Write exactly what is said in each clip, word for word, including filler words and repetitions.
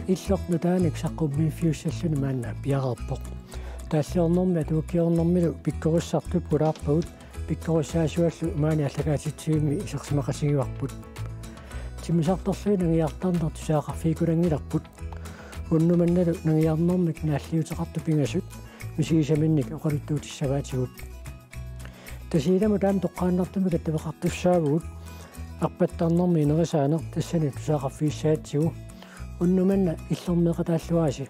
иллорну тааник саққумми фиуссаллуни маанна пиарерпоқ тааллиорнэрми атуукиорнэрмилу пиккоруссарту пулаарпагут пиккоруссаасуаллу маани аллагаатитсиуми исерсимақасигиварпут тимисарторлуи нагиартарнер тусаақарфикулангиларпут уннуманналу нагиарнэрмик нааллиутеқарту пингасут мисигисаминник оқалуттуутиссаваатигут тасииламу таам тоққааннартуми каттавеқартуссаавгут арпаттарнэрми инерисаанер тассани тусаақарфииссаатсигу уннуманна иллэрмеқатааллуааси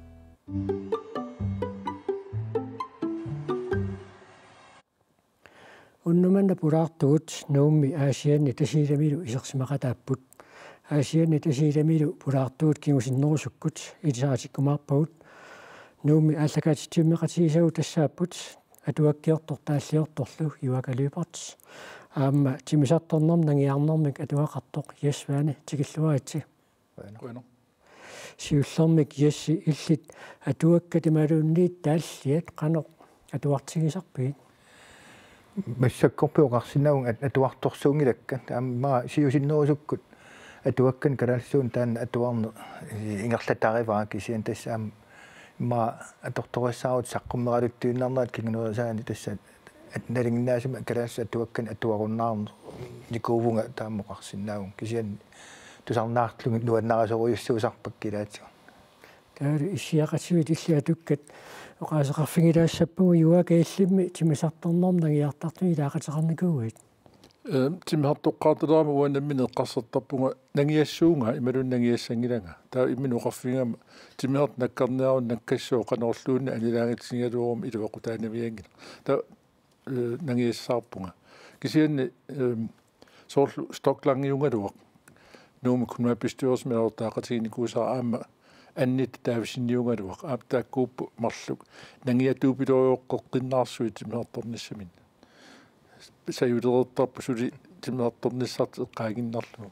уннуманна пулаартугут наумми аасианни тасииламилу исерсимақатааппут аасианни тасииламилу пулаартугут кигусиннерусуккут илисаратиккумаарпагут наумми ааллагаатитсиуммеқатигисагу тассааппут атуаккиортор тааллиорторлу юакалиупартс аама тимисартарнерм нагиарнэрмик атуақартоқ ясваани тикиллуаатси Bueno. сиуллэрмик ясси иллит атуакка тималуунниит тааллиат қано атуартигисарпигит массаккорпиоқарсинаагун атуарторсуунгилакка таамма сиусиннерусуккут атуаккан калааллуун таан атуарне ингерлатаариваа кисиан тассаам ма аторториссаарут саққуммералуттуиннарнаат кингнерисаани тассаат налингнаасима калаалса атуаккан атуаруннаарне никуувунга тааммоқарсинаагун кисиан тусарнаартлугит нуаннарасоруйуссуусарпак килаатсига таали исиақатсуит иллиатуккат оқаасеқарфигилаассаппугу юакаиллимми тимисарторнерм нагиартартуни илаақатерникууит э тимиартоққаарталаама уанаммин эққарсертарпунга нагиассуунга ималун нагиассангилага таа иммину оқарфигама тимиарт наккарниарун наккассоо қаноорлуунна анилаагитсингалуурум илуақутаанавиангила таа нагиассаарпунга кисианни соорлу стоклангиунгалуақ нуумик кунмаппистуерсмеэртаақатигникуусаа аама аннит таависинниунгалуақ аптааккууппу марлук нангиатуупилориоққоққиннаарсуит тимиарторниссамин саюлеэртарпу сули тимиарторниссарт эққаагиннарлу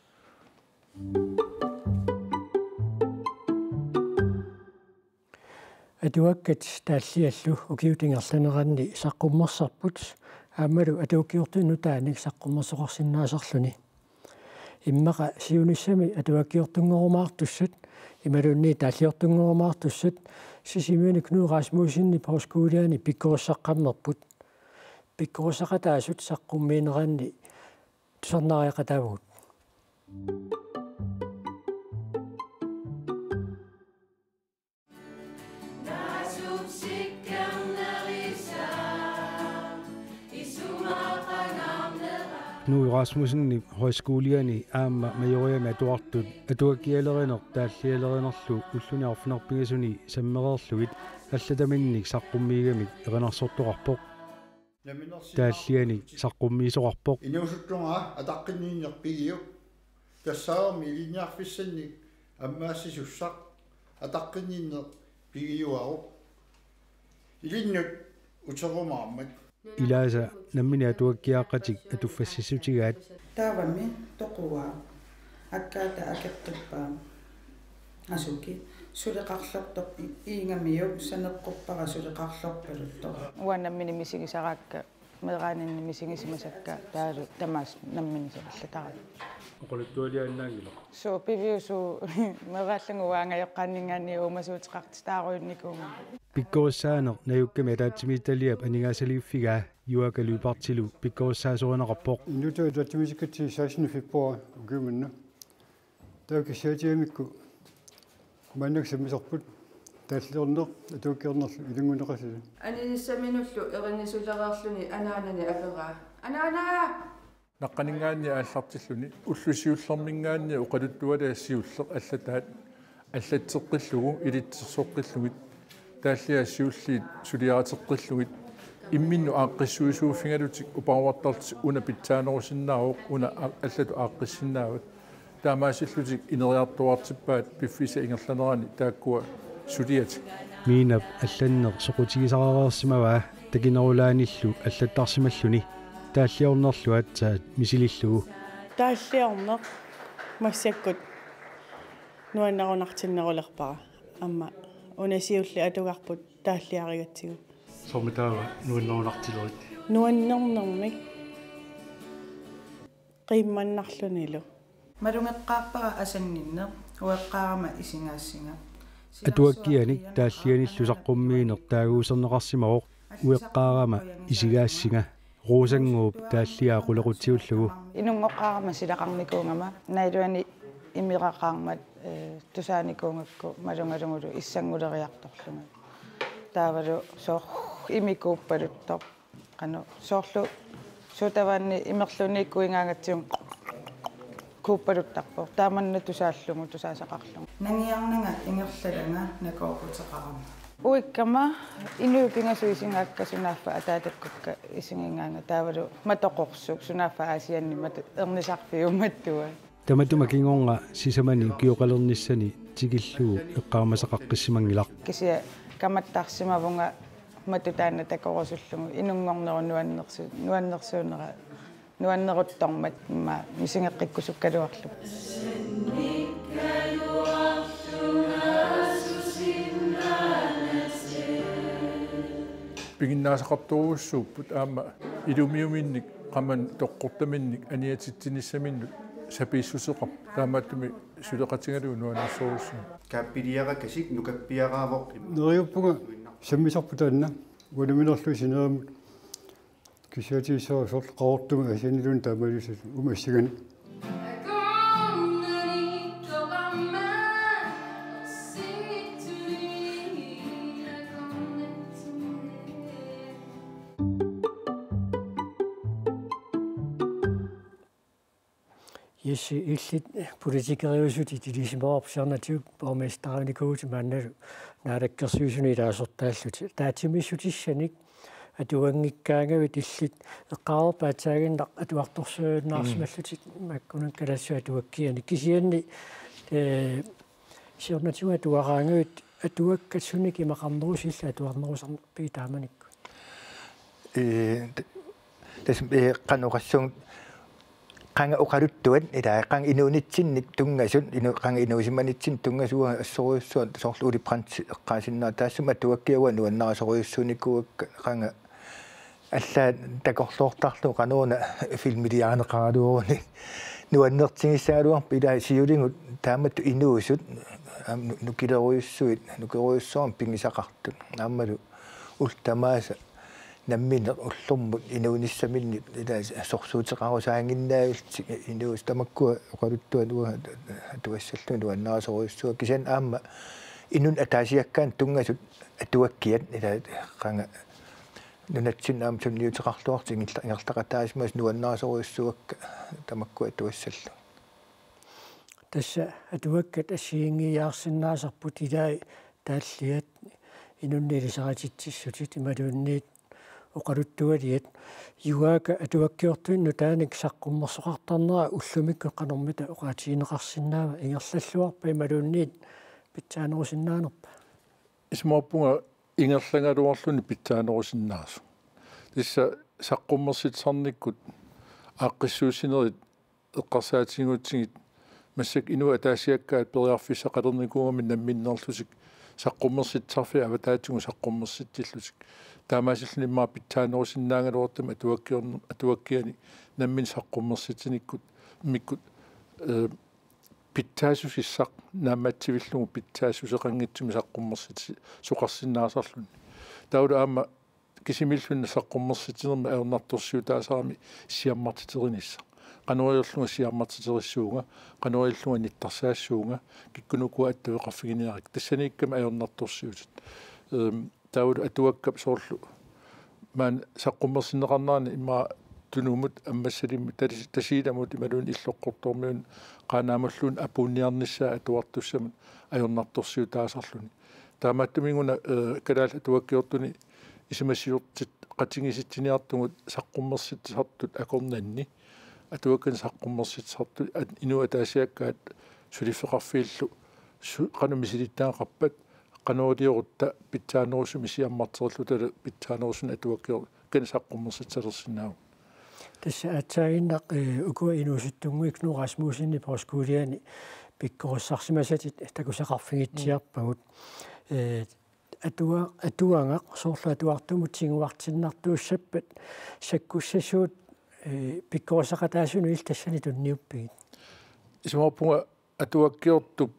атуаккат тааллиаллу укиутингерланеранни саққуммерсарпут аамалу атууккиортуну тааник саққуммерсоқарсинаасарлуни иммаqa сиунissami атуаккиортунгорумаартуссат ималунни тааллиортунгорумаартуссат сисимиуни кнуурасмуусинни паускуулиани пиккоруссаққаммерпут пиккоруссақатаасут саққуммиинеранни тусарнаариақатавгут Nu Rasmussen højskolerne aamma majoriami atuartut atuakkialerineq taallialerinerlu ulluniarfinerpigasuni sammererluit allataminnik saqqummiigamik eqanersortoqarpoq taalliani saqqummiisoqarpoq inuusuttunga ataqqinniinnerpigiu tassaarmi iliñaarfissannik аммаассисуссақ атаққиннииннер пигиуару илиннут утерумаармат илааса наммини атуаккиааққатик атуффассисутигаат таавами тоқуаа аккаата акертиппаа асуки сулеқарлортоқ иингамиу санеққуппара сулеқарлорпалуттор уаннаммини мисигисараакка мераанинни мисигисимасакка таалу тамаас наммини саваллатара оқолуттуалианнаангило соо пивиусу мерааллангуаангайоққааннингаанни уумасуутеқарти тааруинникуунга пиккоруссаанер наюкками таатсимитталиап анингаасалиуффигаа юакалуипартилу пиккоруссаасуанеқарпоқ инутаа таатсимисиккати саасни фиппуа угиманна таакисаатиамикку маннаксамисарпут тааллернер атууккиорнерлу илунгунеқасили аниниссаминуллу эриннисулераарлуни анаанани апераа анаанаа наққанингаанни ааллартиллуни уллусиуллэрмингаанни оқалуттуалаа сиуллеқ аллатаат аллатсеққиллугу илитсерсоққиллугит тааллиа сиуллиит сулиаратеққиллугит имминну ааққиссуисууффингалутик упаруартарти уна питсаанерусиннаавоқ уна аллату ааққиссиннаават таамаасиллутик инериартуартиппаат пиффиса ингерланерани тааккуа сулиатик миинап алланнер соқутигисарареерсимаваа такинерулааниллу аллаттарсималлуни тааллиорнерлуатсаат мисилиллугу тааллиорнеқ массаккут нуаннарунартиннерулерпара амма унасиулли атугарпут тааллиаригатсигу сомитаава нуаннарунартилерит нуаннернэрмик қимманнарлунилу малунгеққарпара асаннинне уэккаарама исингаассинга атуаккиани тааллианиллу саққуммиинер таагуусернеқарсимаоқ уэққаарама исигаассинга руусангууп тааллиаа қулеқутсиуллугу инунгоққаарама силақарникуунгама наилуани имиқаққаармат э тусааникуунгакку малунгалунгулу иссангулериарторлунга таавалу соор имикууппалуттор қану соорлу сутаваанни имерлуниккуингаангатсиун кууппалуттарпо тааманна тусааллугу тусаасақарлугу нангиарнага ингерлаланга накоорпутеқарама уиккама инуукингасу исингаакка сунаффа атаатаккукка исингингаанга таавалу матоқорсук сунаффа аасианни мат эрнисарфиуматтуа таматума кингорнга сисамани киоқалерниссани тигиллуу эққаамасақаққиссимангилар кисия каматтаарсимавунга матутаана такорусуллугу инунгорнеру нуаннерсу нуаннерсуунера нуаннеруттормат ма мисингеққиккусуккалуарлу пигиннаасақартуруссууппут аама илумиуминник qamman toqqortaminnik aniatitsinissaminnut sapiissuseqar taamattumi suleqatigalu nuanarsoorussu kappiliaqakasik nukappiaqaavoq neriuppuga sammisarputaanna unaminarlu sineramut kisiatiisoo sorl qaortuma asanilun taamalusat umassigani Yes, illit politikeriusut itilisimoorpsiarnatiuk bormestaranikkuuti maannalu naalakkersuusuni ilaasortaalluti taatimissutissanik atuangikkaangavit illit eqqaarpaataaginnaq atuartorsuunnaarsimallutit makkunan kalassu atuakkiani kisianni ee siornatiunga atuaraangavit atuakkatsunik imaqarnerusilla atuarnerusarnerpigi taamanikku ee tas ee qanoqassung qanga uqaluttuat ila qang inuunitsinnik tungasut inu qanga inuusimanitsin tungasua assoruussuat sorluuli prant eqqaasinnaa taassuma tuakkiawa nuannarasoruussuunikkuak qanga alla takorloortarlu qanuuna filmiliaaneqaraluuruni nuannertingissaaluarpa ila siulingut taamattu inuusut nukileruissuit nukeruissoorn pingisaqartut naammalu ultamaasa nammin ullumut inuunissaminni ila sorsuuteqarusaanginnaavit inuus tamakkua oqaluttua nuwa tuassallu nuannarasoruissua kisan aamma inun ataasiakkaan tungasut atuakkiat ila qanga nunatsin aam sunniuteqarluarti ingertaqataasimas nuannarasoruissuakka tamakkua tuassallu tassa atuakkat assiingiyaarsinnaasarput ilaa taalliat inunnilisaqatitsissutit imaluunniit oqaluttualiat yuaaka atuakkiortuinnu taanik saqqummersoqartarnera ullumikku qanormita oqaatiineqarsinnaava ingerlalluarpa imaluunniit pitsaanerusinnaanerpa ismoorpunga ingerlangaluarluni pitsaanerusinnaasu tissa saqqummersitsarnikkut aaqqissuusinerit eqqarsaatiнгутсигит массак инуа таасиаккаат периарфисса қалерникуугами намминнерлусик saqqummersitsarfi avataatigu saqqummersitsillусик таамаасиллнимаа питсаанерусиннаангалуортама атуаккиорн атуаккиани наммин саққуммерситиниккут миккут э питсаасусиссақ нааматсивиллугу питсаасусеқангитсуми саққуммерсити суқарсиннаасарлун таула аама кисимиллунна саққуммерситинерма аернарторсиу таасаарами сиаммартитеринисса qanoriorlunga siammartiterисsuunga qanoriorlunga nittarsaassуунga kikkunukua attavеқарфигиниарик тассанииккама аернарторсиутит эм таул атуаккап соорлу маан саққуммерсинеқарнаани имма тунумут аммассалимми тасииламут ималуун иллоққортормиун qanaamulluun apuunniarnissaa atuartussamut ayornartorsiu taasarluni taamaattuminguna kalaal atuakkiortuni isimassiortit qatingisitsiniartugut saqqummersitsartut akornanni atuakkan saqqummersitsartut inu ataasiakkaat sulifeqarfiillu qanumisilittaaqarpat qanuuliorutta pitsaanerusumi siammarterullu tala pitsaanerusun atuakkior kan saqqummersitsalersinnaagu tässä atsainaq ukua inuusuttunguik nu Rasmusinni poskuuliani pikkorussarsimasatit takusaqarfigitsiarpagut atua atuangaq soorlu atuartumut singuartinnartuussappat sakkussasuut pikkorusaqataasunu il tassani tunniuppigit ismorpunga атуаккиортуп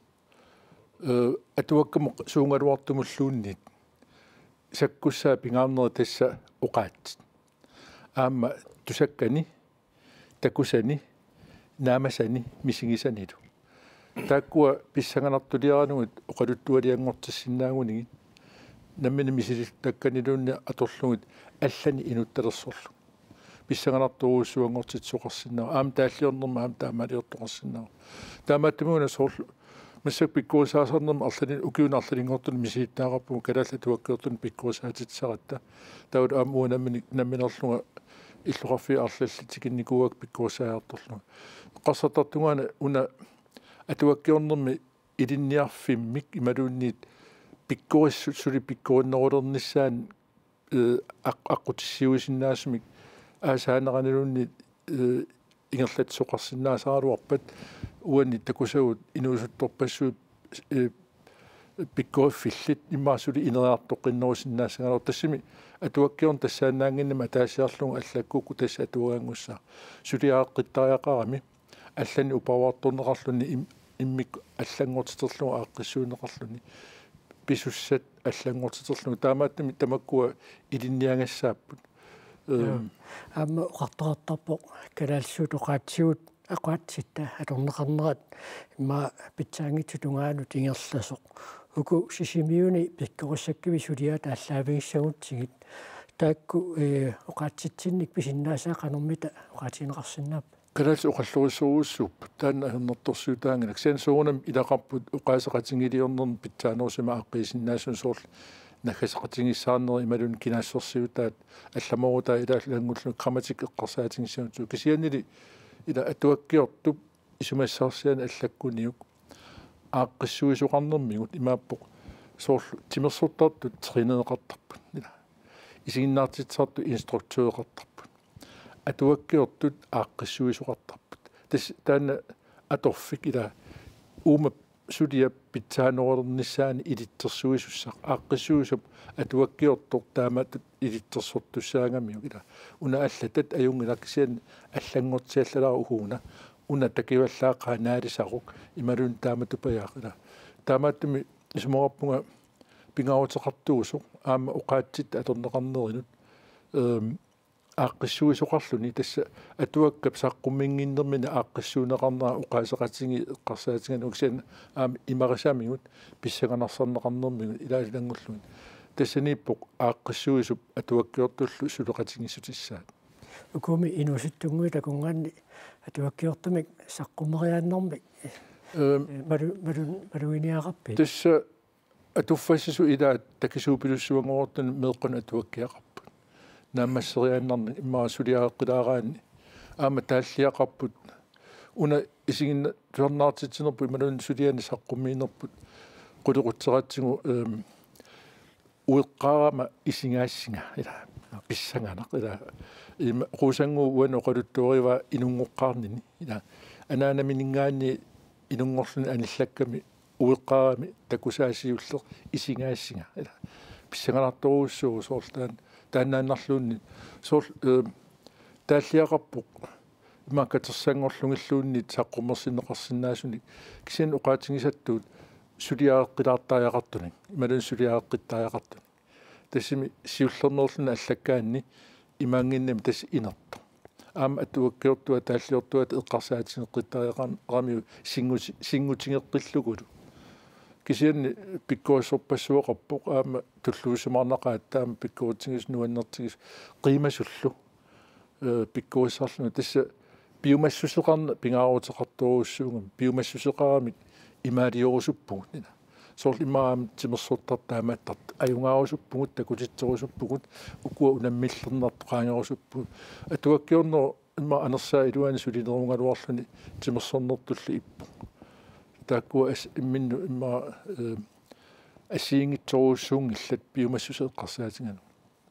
э атуаккаму суунгалуартумуллууннит саккуссаа пингаарнери тасса оқаат аама тусаккани такусани наамасани мисигисанилу тааккуа писсанганартулиаранугут оқалуттуалиангортассинаагунигит наммини мисилис такканилуунни аторлугут аллани инутталерсорлу писсанганартууссуангортитсоқарсинаа аам тааллиорнерма аам таамалиортоқарсинаа таамааттумуна соорлу массак пиккуусаасарнерма арлани укиуна арланингортун мисииттаагаппу калаалла туаккиортун пиккуусаатитсаратта таут аам уунаммини намминерлунга иллуқарфи арлаллитикинникууак пиккуусааярторлу qassattartungaana una atuakkiornermi ilinniarfimmik imaluunniit pikkurissuuli pikkuinnerulernissaan аққутиссиуисиннаасмик аасааneqanilunni ингерлатсоқарсиннаасааруарпат уани такусагут инуусутторпассуут pikkuiffillit иммаасули инериартоққиннерусиннаассагалор тассими атуаккиорн тассаанаангиннама таасиарлугу аллаккуку тасса атуагаангуссаа сулиааққиттариақарами аллани упаваартунеқарлуни иммик аллангортитерлугу ааққиссуунеқарлуни писуссат аллангортитерлугу таамааттами тамаккуа илинниангассааппут аама қартаартарпоқ калаалсуут оқаатсиут ақуатситта аторнеқарнерат имма питсаангитсутунгаану тингерласоқ уку сисимиуни пиккоруссаккиви сулиат аллаавигиссагутсигит таакку э оқаатситсинник писиннаасаа қанормита оқаатинеқарсинаап калаалс оқаллуриссууссууп таанна хернерторсуутаангинак сенсуунам илақарпут уқаасеқатингилиорнерн питсааноорсима ааққисиннаасун соорл нахасеқатингиссаарнери ималун кинаассерсиутаат алламорута илааллангуллу грамматик эққарсаатингиссауту кисианнили ила атуаккиортуп исумассаарсиан аллаккуниук ааққиссуисоқарнэрмигут имааппоқ соорлу тимерсуттартут тринеэқартарпут ила исигиннаартитсаарту инструктуеқартарпут атуаккиортут ааққиссуисоқартарпут тас таана аторфик ила уума сулия питсаанерулернissaани илиттерсуисуссақ ааққиссуисуп атуаккиортор тааматут илиттерсортуссаагамиу ила уна аллатат аюнгилаксиан аллангортиаллалаа угууна уна такиваллаақаа наалисарук ималун тааматупаяақила таамааттуми исмоқарпунга пингааутеқартуусоқ аама оқаатсит аторнеқарнеринут эм ааққиссуисоқарлуни тасса атуаккап саққуммингиннермини ааққиссуунеқарнера уқаасеқатинги эққарсаатингануксиан аама имарисаамигут писсаганарсарнеқарнермигут илаалангуллуни тассаниппоқ ааққиссуисуп атуаккиортуллу сулеқатингиссутиссаат укуми инуситтунгуи такунгаанни атуаккиортумик саққуммериааннэрмик мару мару маруиниақарпи тасса атуффассису илаат такисуупилуссуангоортун меэққун атуаккиақарпут наамассериааннарни иммаасулиааққилаараани аама тааллиақарпут уна исигинна туарнаартитсинерпу ималун сулиани саққуммиинерпут қулеқутсератсигу эм уеққарама исингаассинга ила писсанганақ ила има қусангу уан оқалуттуарива инунгоққарнини ила анаанаминингаани инунгорлуни аниллакками уеққарами такусаасиуллеқ исингаассинга ила писсанганарторуссуу соорлтаан тааннааннарлуунни соор тааллиақарпоқ имааккатерсаангорлунгиллуунни саққуммерсинеқарсинаасуни кисин оқаатингисаттуут сулиааққилаартааяқартуни ималун сулиааққиттааяқартуни тассими сиуллернерлуна аллаккаанни имаангиннами тасс инерто аама атуаккиортуа тааллиортуат эққарсаатинеққиттааяқарн рамиу сингути сингутингеққиллугулу кисианни пиккуассорпассуоқарпоқ аама туллуусумаарнақаат таама пиккуутингис нуаннертигис қимасуллу э пиккуассарлуна тасса биомассусеқарна пингааруутеқартуруссуугам биомассусеқарамик имаалиорусуппугут нина сорл имаам тимерсуттартаамааттарт аюнгаарусуппугут такутитсерусуппугут укуа унаммиллернарту qaangerusuppu атуаккиорнер имма анерсаа илуани сулинерунгалуарлуни тимерсорнертулли иппу тааккуа ас имминну имма асиингитсоруссуунгиллат биомассусеэққарсаатингану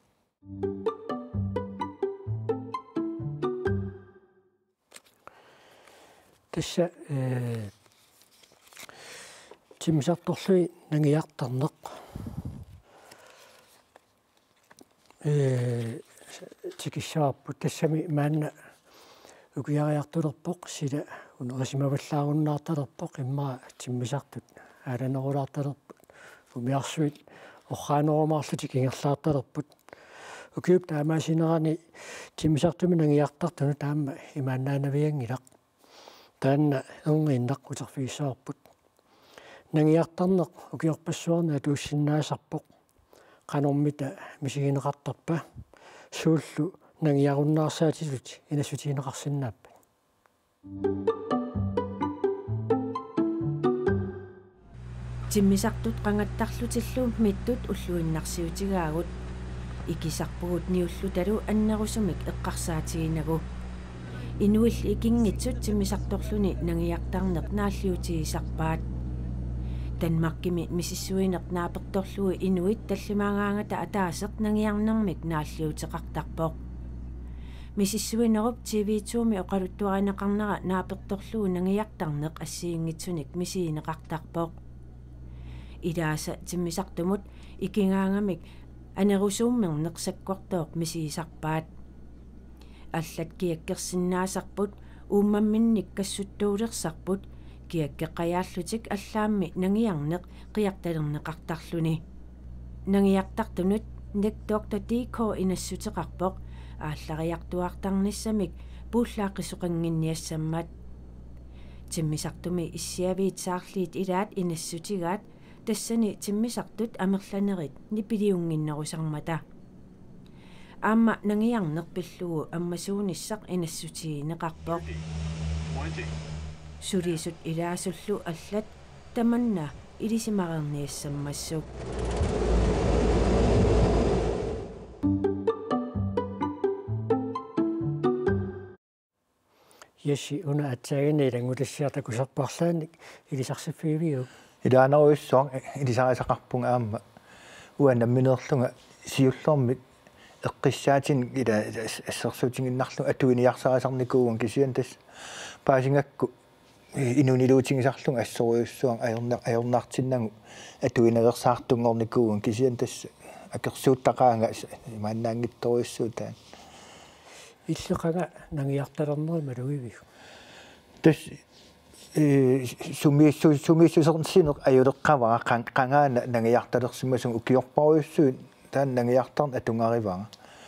тасса э тимсарторлуи нангиартарнеқ э тикиссаарпу тассами маанна укиариартулерпоқ сила унерисимаваллаагуннаарталерпоқ имма тиммисартут ааланерулаарталерпут умиарсуит орхаанерумаарлути кингерлаарталерпут укиуп таамаасинерани тиммисартуми нагиартартуну таама имааннаанавиангилақ таанна эрнgiinнақ утерфигисаорпут нагиартарнеқ укиорпассуарна туuссиннаасарпоқ qanормита мисигинеқартарпа сууллу нагиаруннаарсаатилут инасутиинеқарсинааппа тиммисартут qangattарлутиллуум миттут уллуиннарсиутигаагут икисарпугут ниуллу талу аннерусумик эққарсаатигинагу инуил икингитсут тиммисарторлуни нагиартарнеқ нааллиутигисарпаат танмаркими мисиссуинеқ нааперторлуи инуит таллимаагаангата атаасеқ нагиарнэрмик нааллиутеқартарпоқ мисиссуинеруп тв-туми оқалуттуаринеқарнера нааперторлуи нагиартарнеқ ассиингитсуник мисиинеқартарпоқ идааса тиммисартумут икингаангамик анерусууммернеқ саккуартооқ мисиисарпаат аллат киаккерсиннаасарпут ууммамминник кассуттуулерсарпут киаккеққаяаллутик аллаамми нагиарнеқ қиарталернеқартарлуни нагиартартунут нек доктор дк инассутеқарпоқ ааллариартуартарниссамик пууллааққисоқангинниассаммат тиммисартуми иссиавиит саарлиит илаат инассутигаат тассани тиммисартут амерланерит нипилиунгиннерусармата аама нагиарнеқ пиллугу аммасууниссақ инассутиинеқарпоқ сулисут илаасуллу аллат таманна илисимарерниассаммассук яси уна атсаагани лангулассиарта кусарпарлааник илисарсиффигивиу илаанаруйссуар илисарисақарпунга аама уаннамминерлунга сиуллэрмик эққиссаатин ила ассерсуутингиннарлу атуиниарсарисарникууган кисиан тас паасингакку инунилуутингисарлунга ассоруйуссуан аерна аернаартиннагу атуинерерсаартунгорникууган кисиан тас акерсууттақаанга имааннаангитторуйуссуутаан иллеқага нагиарталернери малугивиу тас э сумиссу сумиссусернсинеқ аюлеққаваа қан қангаана нагиарталерсимасун укиорпаруйуссуут таан нагиартарн атунгариваа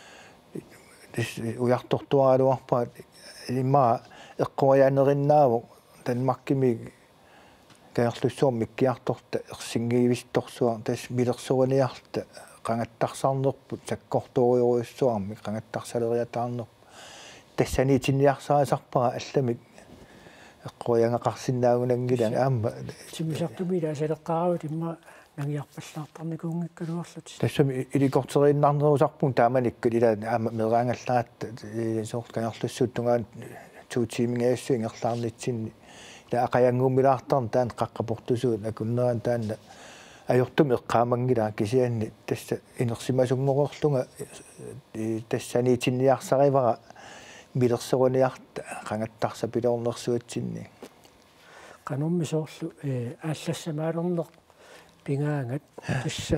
тас уяртортуаралуарпаат имма эққуяанериннааву танмаркими каерлуссуор миккиарторта ерсингиивисторсуар тас милерсуаниарта qangattarsarnerput sakkortuuriuruissuarmi qangattarsaleриатаарнер тассани тинниарсаасарпара алламик эққуянгақарсинаагунангилан аама тимисартумила асалеққаравут имма нагиарпаллаартарникуунгиккалуарлут тассами иликортерииннарнерусарпун тааманиккут ила аама мераангаллаат соорт канерлуссууттунгаан туутимингаассу ингерлаарнитсинни ила ақаянгуумилаартарн таан қаққапортусуут акуннеран таанна ajortum eqqaamangila kisianni tassa inersimasungorerlunga tassaniitinniarsarivara milerseruniarta qangattarsapilornersuatsinni qanormisoorlu ааllassamaалернеқ пингаангат тасса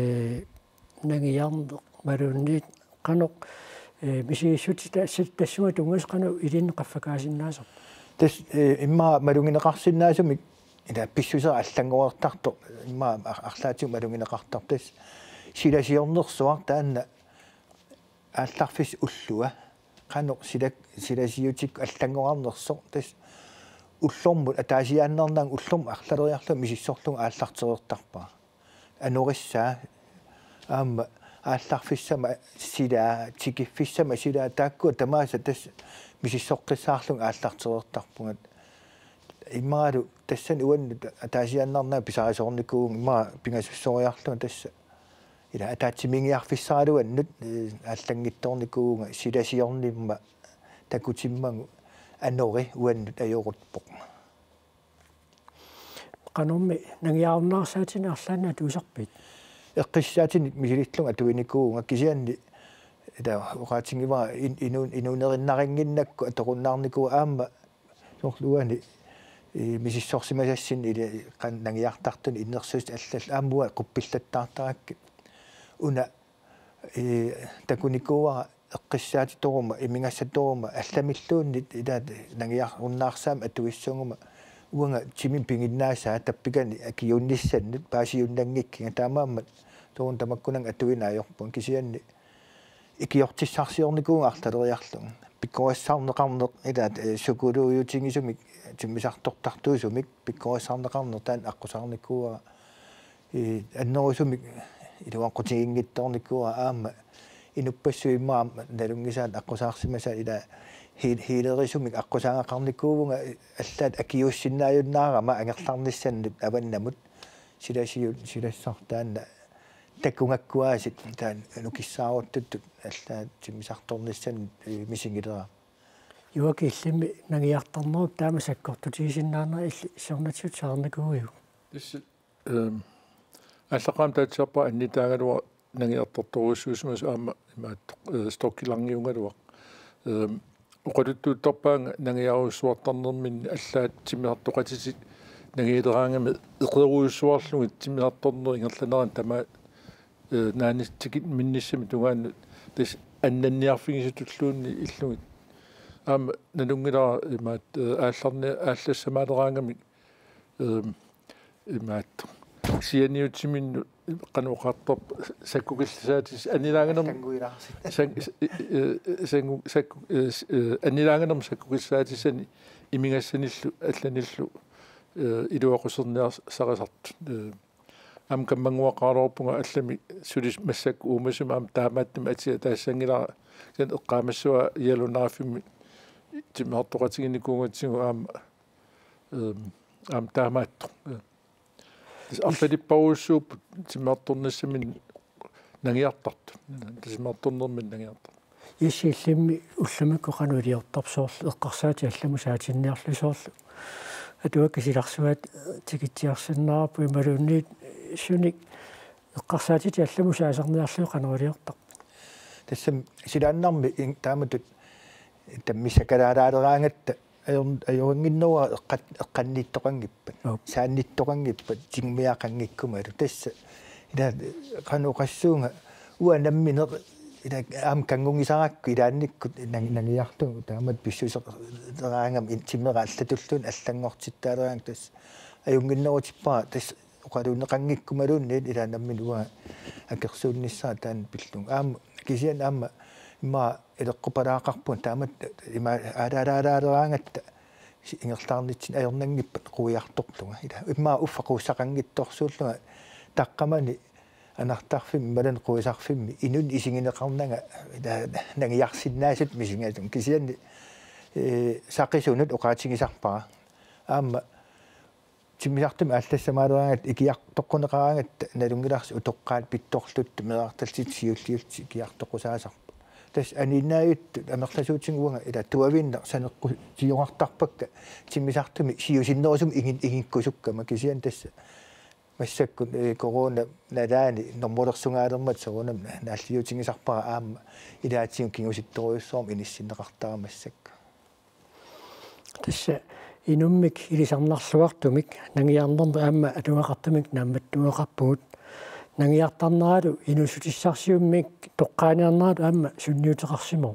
нагиарнеқ малуунниит qaноқ мисииссутита тассума тунгас qaну илиннеқаффакаасиннаасер тас имма малунгинеқарсиннаасумик ила писсусер аллангуартарто имма арлаатиу малунгинеқартартас силасиорнерсуар таанна аалларфис уллуа qanoq silak silasiutik аллангуарнерсо тас уллормут атаасиааннернаан уллорм арлалериарлу мисиссорлунга ааллартерертарпа ануриссаа аама аалларфиссама сила тикиффиссама сила таакку тамааса тас мисиссоққиссаарлунга ааллартерертарпугат иммаару тассан уан атаасиааннарнаа писарисорникууг имма пингасуссориарлуна тасса ила атаатсимингиарфиссаалуаннут ааллангитторникууга силасиорнимма такутиммагу анори уаннут ajorutpoq qanormi nagiarunnaarsaatini arlaanna tuusarpit eqqissaatinik misilillunga tuinikkuunga kisianni ila uqaatiнгива инун инунериннарингиннакку аторуннаарникуу аама сорлуани мисиссорсимасассин или qan nagiartartuni innersuus allal aamua quppillаттаартаракки уна э такуникуара эққиссаатиторума имингассаторума алламиллууннит илаат нагиаруннаарсаама атуиссуугума уанга тимин пингиннаасаа таппикани акиунниссаннит паасиуннангиккинга таамааммат туун тамаккунан атуинаajorpun кисианни икиортиссарсиорникуунга арталериарлугу пиккоассаарнеқарнеқ илаат сукулууютингисумик тиммисартортартуусумик пиккоассаарнеқарнер таан аққусаарниккуа и аннерусумик илуаққутигингитторниккуа аама инуппассуиммаа налунгисаат аққусаарсимаса ила хилерисумик аққусаангақарниккуувнга аллаат акиуссиннааюннаарама ангерларниссаннут аваннамут силасиу силассартаанна таккунгаккуаасит таан нукиссааруттут аллаат тиммисарторниссан мисингилера юакиллими нагиартарнеруп таама саккортутигисиннаана илли сорнатсут саарникууиу тисс эм аллақаам таатсарпа аннитаагалуа нагиартарторуссуусмас аама имаат стоккиларниунгалуа эм уқалуттуутторпаанга нагиаруссуартарнермин аллаат тиммисартоқатисит нагиилераангами эқеруйуссуарлугит тиммисарторнер ингерланеран тама наанистикит минниссами тугаанну тис аннанниарфигисутуллуунни иллугит аама налунгилара имаат аалларни ааллассамаалераангами эм имаат сианиутсиминну кануқартоп саккукиллсаатис анилаагнерм сангу сакку анилаагнерм саккукиллсаатисани имингассаниллу алланиллу илуақусерниар сарасарт ам каммангуақаалорпунга аллами сулис массак уумасума ам таамааттим атиа таассангилара кен эққаамассуа иалунаафимми тиммартоқатигинникуунгатсигу аама ам таамаатту арлалиппаруссууп тиммарторнассамин нагиартарту тиммарторнермин нагиартар исиллимми улламакку канулиортарсоорлу эққарсаати алламу саатинниарлусоорлу атуакка силарсуат тикитсиарсиннаарпу ималуунниит суник эққарсаатити алламу саасарниарлуу канулиортар тассам силааннарми тааматут таммисакалаалаалераангатта аюнгиннуа эққат эққанниттоқангиппат саанниттоқангиппат тигмиақангиккумалу тасса ила кануқассуунга уанамминер ила аам кангунгисаракку илаанниккут нагиарту таамат писсусераангам интиммерааллатуллуун аллангортиттаалераанг тас аюнгиннерутиппаа тас оқалуунеқангиккумалуунни илаанаммин уа акерсуунниссаа таан пиллун аама кисиан аама имма элеққупалаақарпун таамат има аалаалаалераангатта ингерлаарнитсин аернангиппат қуиарторлуга ила имма уффақуссақангитторсууллуга таққамани анартарфим малан қуисарфимми инун исигинеқарнага ила нагиарсиннаасут мисингатун кисианни э сақисунут оқаатигисарпара аама тиммисартум аллассамаалераангат икиартоққунеқараангат налунгиларси утоққаат питторлут мерарталсит сиуллиулти икиартоқусаасар тас аниннаают амерласуутингуунга ила туавинна санеққу тиоқартарпакка тиммисартуми сиусиннерусум игин игинккусуккама кисиан тасса массаккут корона надаани нормулерсунгаалермат сорунам нааллиутингисарпара аама илаатиун кингуситторуйуссоорм иниссиннеқартара массакка тасса инуммик илисарнарлуартумик нагиарнерму аама атуақартумик наамматтуеқарпугут нагиартарнералу инусутиссарсиуммик тоққааниарнералу аама сунниутеқарсимоо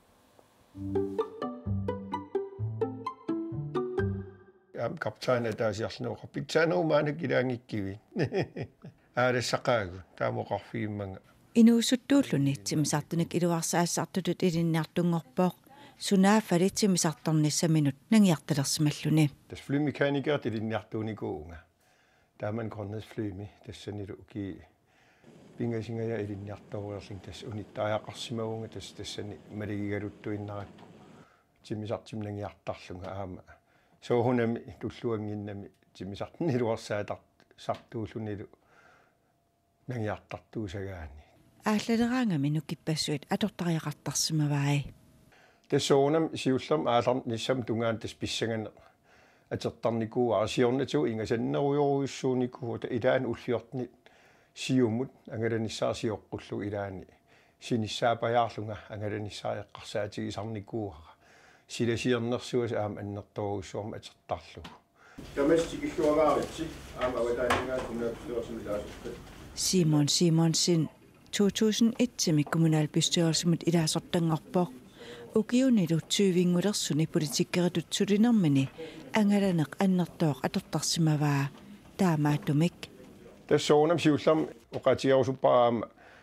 ам капитаана таасиарлунеоқар питсаанерумаанак илаангиккиви аалассақаагу таамоқарфигимманга инуусуттууллуни тимисартунак илуарсаассартутут илинниартунгорпооқ сунааффали тимисарторниссаминут нагиарталерсималлуни тас флymekanikert илинниартууникуунга тааман корнес флыми тассанилу уки пингасингая илинниарторуерлин тас униттааяқарсимагунга тас тассани малигигалуттуиннаракку тимисартимнагиартарлунга аама соохунами туллуангиннами тимисартнилуарсаатар сартуулунилу нагиартартуусагаани ааллалераангами нукиппассуит атортариақартарсимаваи тассоонам сиуллам аалар ниссам тунгаан тас писсагана атертарникуу арсиорнату ингасаннеруйоруйуссууникуу та илаан уллиортни сиумут ангаланиссаасиоққуллу илаани синиссаапаяарлунга ангаланиссаеққарсаатигисарникууара силасиернерсуас аама аннерторуйуссуарм атертарлу камастикиллуавааритси аама аватаанингаа тунаапсуарсимилаасуккат Simon Simonsин to tusind og et med kommunalbestyrelse med ilasortangarpoq ukiunilutsuuvingulersuni politikkeritutsulinermini angalaneq annertoq atortarsimavaa taamaattumik tassoonam siullam uqatiarusuppaam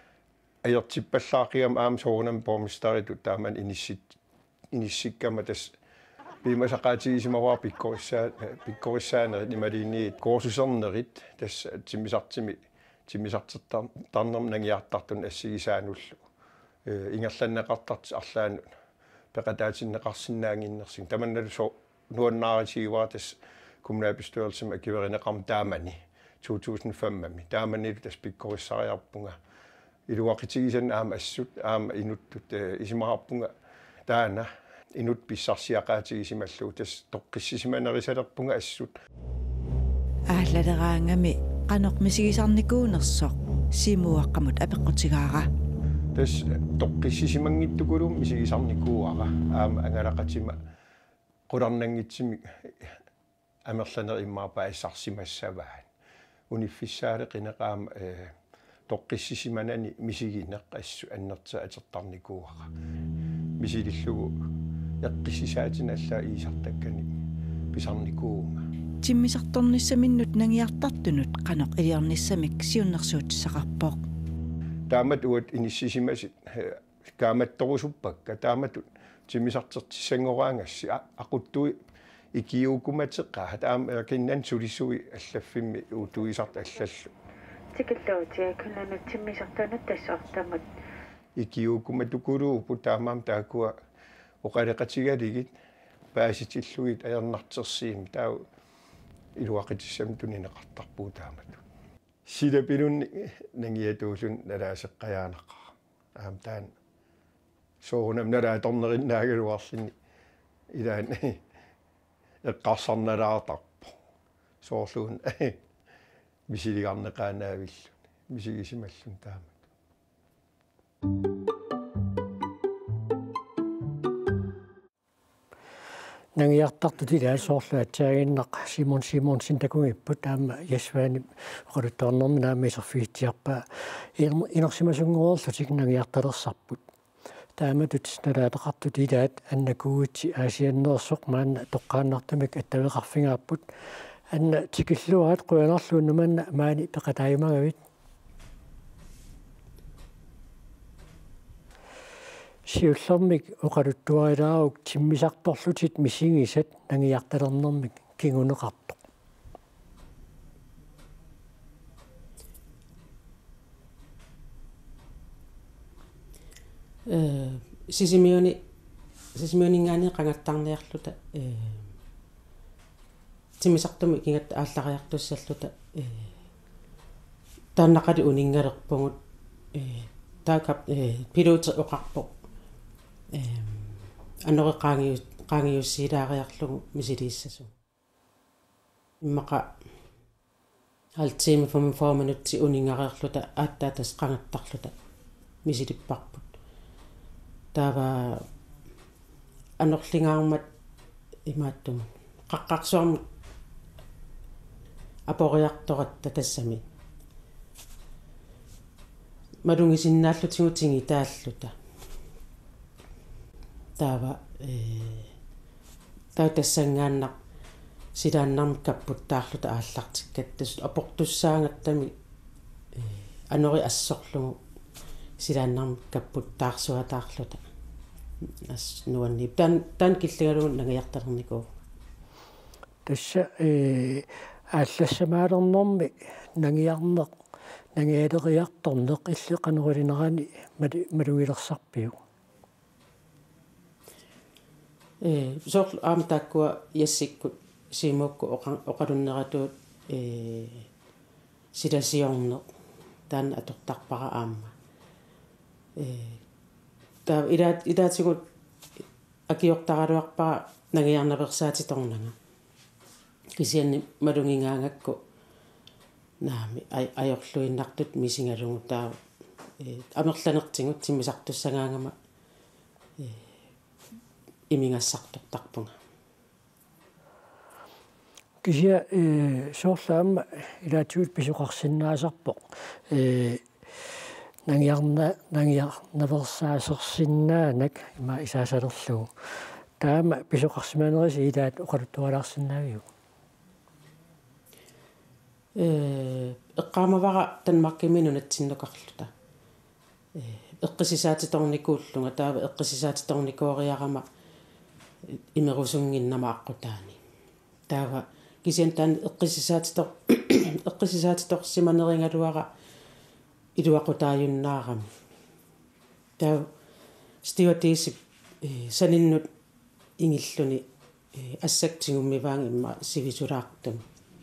ajertippallaaqigam aam soonam pormistaritu taaman inissit inissikkama tas piimasaqaatigisimawaa pikkorissaa pikkorissaanerit nimaliinniit koorsusernerit tas timmisartimi timmisartertar tarnerm nangiartartun assigisaanullu ingerlanneqartart arlaanun peqataatinneqarsinnaanginnersin tamannalu so nuannaaritigiwaa tas kommunalbestyrelsem akiverineqarm taamani to tusind og fem mami taamani tas pikkorissariarpunga iluaqitigisan aam assut aam inuttut isimararpunga taana inut pissarsiaqaatigisimalluu tas toqqissisimanerisaleerpunga assut ааллалераангами qanoq misigisarnikuunersoq simuaqqamut apeqqutigaara tas toqqissisimanngittukulum misigisarnikuuara aama angalaqatima qularnanngitsimi amerlaner immaarpa issarsimassavaan uniffissaale qineqaama toqqissisimanani misigineq assu annerta atertarnikuuara misilillugu eqqissisaatinallaa iisartakkani pisarnikuunga timmisartornissaminnut nangiartartunut qanoq iliarnissamik siunnersuutsaqarpoq taamat uat inissisimasit kaamattorusuppakka taamatut timmisartertissangoraangassi aquttui ikiukumateqqaa taam kinnan sulissui allafimmi uutuisart allallu tikilluutia kunnanut timmisartunut tassartamut ikiukumatukuluu taamaam taakua oqaleqatigaligit paasitillugit ajernartersiim taa iluaqitissam tunineqartarpuu taamatu silapilunni nangiatuullun nalaaseqqajaanaqa aam taan soonam nalaatornerinnaagaluarlinni ilaan eqqarsarnalaartarpo soorluun misiligarneqaanaavillun misigisimallun taamatu nangiartartut ilaasoorluatсаагиннaq Simon Simonsin takungipput taama Jasvaani oqaluttornermi naama iserfiitiarpa inersimasunguorlutik nangiartalersarput taamatut nalaataqartut ilaat annakuuti aasianneersoq maanna toqqaannartumik attaveqarfingaapput anna tikilluaat quyanarluunnumanna maani peqataayumagavit siullermik oqaluttuarilaaruk timmisartorlutit misingisat nangiartalernermik kinguneqartoq э сисимиони сисимионингаани qangattarniarluta э тимисартуми кингатта ааллариартуссаллута э тааннақали унингалерпугут э таакап э пилот оқарпо э аннереқаангиу qaangiussiilaaриарлугу мисилииссасу иммақа алтима femogfyrre минутти унингариарлута ааттаатас qangattарлута мисилиппарпут таава анерлингаармат имааттума qaqqarsuarmut апориарторатта тассами малунгисиннааллутигутинги тааллута таава э таутассангааннақ силааннарми каппуттаарлута ааллартиккаттас апортуссаангаттами э анори ассорлугу силааннарми каппуттаарсуатаарлута ас нуанни тан тан киллигалуун нагиарталерникуу тасса э ааллассамаалернэрми нагиарнеқ нагиалериарторнеқ иллеқанерулинерани малугилерсарпиу э сор аамтааккуа яссиккут симуукку оқалуннератуут э силасиорне таан атортарпара аама э та илаат илаатигут акиортаралуарпара нагиарнаперсаатиторнага кисианни малунгингаангакку наами аёрлуиннартут мисингалугу таа э амерланертигут тиммисартуссагаангама э имингассартортарпунга кisia э соорлаама илаатигут писоқарсиннаасарпоқ э нангиарна нангиарнаверсаасерсиннаанак има исаасалерлугу таама писоқарсимаанериси илаат оқалуттуалаарсинаавиу э эққаамавара танмаркиминунатсиннукарлута э эққисисаатиторникууллунга таава эққисисаатиторникуариарама имерусунгиннама аққутаани таава кисиан таан эққисисаатитор эққисисаатиторсиманерингалуара илуақутааюннаарами таа стиотисип саниннут ингиллуни ассактигуммиваан имма сивисулаартум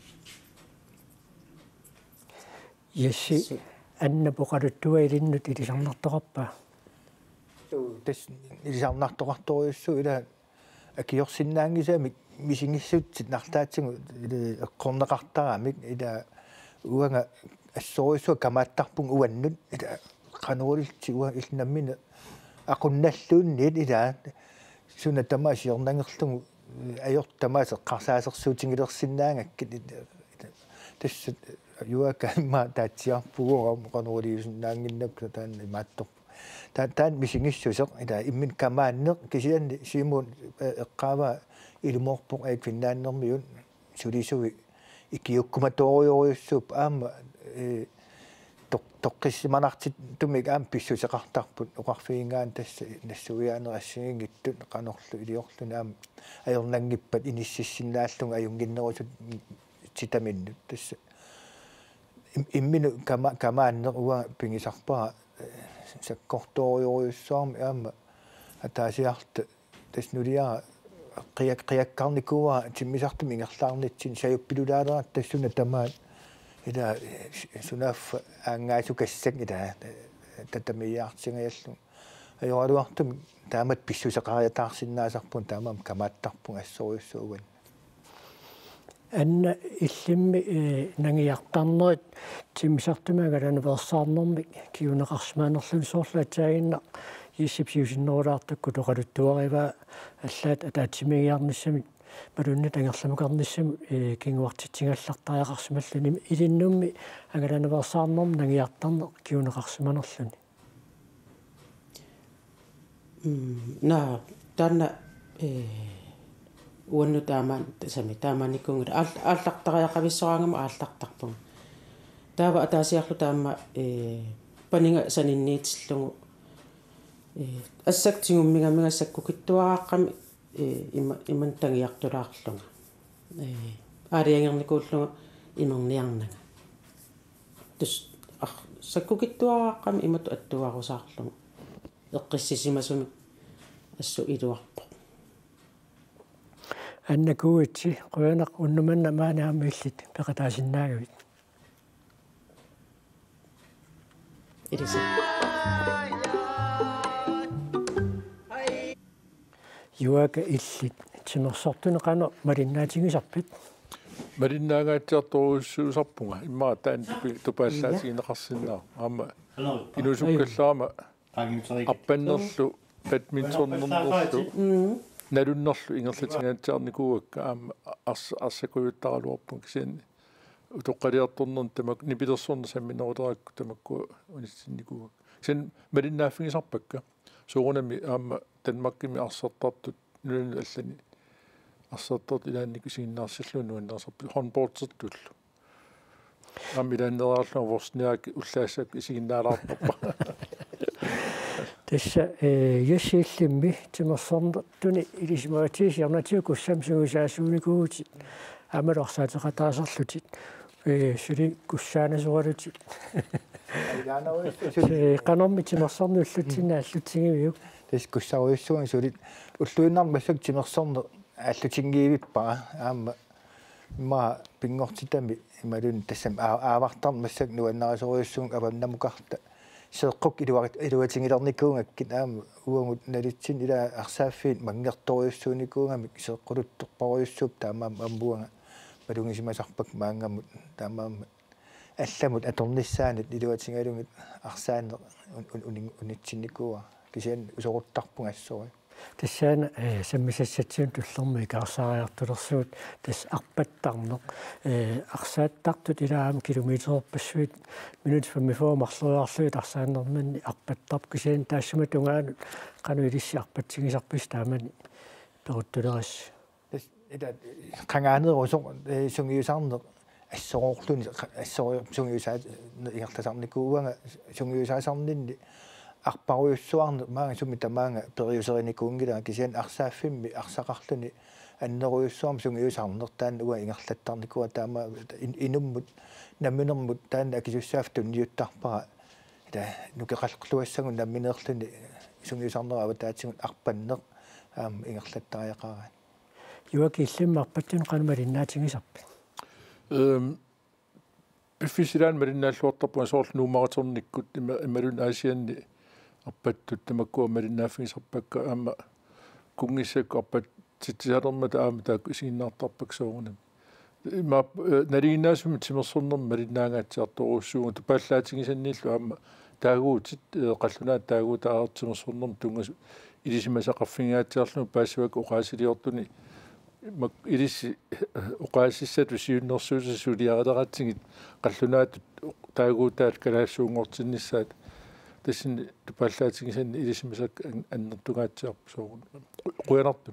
ясси анна покалуттуа илиннут илисарнартоқарпа тас илисарнарторторюссу ила акиорсиннаангисаами мисингиссутсит нартаатсигу эққорнеқартарамик ила уанга ассоруйсуа камааттарпун уаннут ила qanurulti uа илнаммина aqunnalluunniit илаа суна тамаасиорнангерлугу ajortamaas eqqarsaasерsuutiнгилерсиннаангаккит тассат юакаама таатсиарпугорам qanurulиусиннаангиннакку таан имааттор таа таан мисингиссусеқ ила иммин камааннеқ кисианни симун эққаава илуморпоқ аиквиннааннэрмиун сулисуи икиуккуматориориуссууп аама э тоққиссиманартит тумик аам писсусеқартарпут оқарфиингаан тасса нассуиаанерассигингиттут қанорлу илиорлуна аам аёрнангиппат иниссиссиннааллунга аюнгиннерусут титаминнут тасса иммину кама камааннер уа пингисарпара саккорториориуссуарми аама атаасиарта таснулиара қиак қиаккарникуа тиммисартум ингерлаарнитсин саюппилулаалерат тассуна тамаат ила сунаф ангаасу кассак ила татамиаартингаяллу ajorluartum taamat pissuseqariataarsinnaasarpun taamam kamaattarpun assoruissuugan anna illimmi nangiartarnerit timisartumagalan versaarnermi kiuneqarsmaanerlun soorlaataaginna yissipsiusinnerulaartakku toqaluttuariva аллаат атаатсимигиарниссами малуннат ангерламукарниссами кингуартитсингаллартариақарсималлуни илиннумми агаланеверсаарнерми нангиартарне киунеқарсиманерлуни на танна э уанну таамаан сами таамааникунгут ааллартариақависсораангама ааллартарпун таава атаасиарлу таама э панинга санинниитиллугу э ассактигуммигамигассаккукиттуарааққами э има иман тангиартулаарлунга э ариангерникууллунга имерниарнага тус ар саккукиттуарааққами имату аттуарусаарлунга эққиссисимасуми ассу илуарпо аннакуитси қуянақ уннуманна maaнаамиллит пеқатаасиннаагавит ириса юака иллит тимерсортунеқано малиннаатингисарпит малиннаагаатсиарторуссуусарпунга иммаа таан тупааллаатигинеқарсинаа аама инусуккаллаама аппаннерлу бадминтоннернерлу налуннерлу ингерлатингаатсаарникууакка аама арсакуйуттаралуарпун кисианни утоққалиарторнерн тамак нипилерсорна самминерулеракку тамакку униссинникууак кисиан малиннааффигисарпакка суурунами аама танмаккими арсертартут нулун аллани арсертарт илаанник сигиннаарсиллуну нуаннерсарпу хонбордсертуллу аммилааннераарлу ворсниак уллаассак исигиннаалаарпаппа тасса э ясииллимми тимерсорнертуни илисимаатиисиарнатиуку самсугусаасууникуути амалорсаатеқатаасерлутит э сули куссаанасуалутит э каномми тимерсорнуллутсинааллутсигивиук тас куссаруйуссуан сулит уллуиннармассак тимерсорнер ааллутингиивиппара аама ма пингортитами ималун тассам аавартармассак нуаннарисоруйуссуун аваннамукарта сеэққук илуарит илуатингилерникуунгаккит аама уангут налитсин ила арсааффиит мангерторуйуссууникуунгамик сеэққулуттоқпаруйуссууп таамаам амбуанга малунгисимасарпак маангамут таамаам алламут аторниссаанит илуатингалунгит арсаанер унитсинникууа кисиан усоруттарпунгассори тассаана э саммисассатсиун туллэрми каарсаариартулерсуут тас арпаттарнеқ э арсааттартут илаам километерпассуит минут фэммифоо марлуяарлуит арсааннэрманни арпаттарп кисиан таассума тунгаанут кану илисси арпатсигисарпис таамани перуттулерасси тас ида кангаанерусо э сунгиусаарнеқ ассороорлуни ассороо сунгиусаа иартасарникууга сунгиусаасарнинни арпаруйуссуарне маага сумми тамаага периусериникуунгила кисиан арсааффимми арсақарлуни аннеруйуссуарм сунгиусаарнертаан уа ингерлаттарникуа таама инуммут намминермут таан акисуссааф тунниуттарпара ита нукеқалқлуассагун намминерлуни сунгиусаарнерава таатсигун арпаннеқ аам ингерлаттариақараа юакиллиммарпаттун канмалиннаатингисарпи эм бифисилаан малиннааллуортарпуа соорлу нуумаратерниккут ималун аасианни арпаттут тамаккуа малиннааффигисарпакка аама кунгиссак арпат титсиалерма таама таак сигиннаартарпак соорунам има налигиннаасуми тимерсорнерма малиннаагаатсиарторуссуугу тупааллаатингисаннииллу аама таагуутит қаллунаат таагуу таартимерсорнерма тунгас илисимасақарфингаатсиарлуну паассуак оқаасилиортуни мак илис оқаасиссату сиуннэрсуусасулиарадератсигит қаллунаат таагуутаат калаассуунгортиннссаат тасин тупааллаатингисанни илисимасак аннертугаатсиарпу соорун қуянартум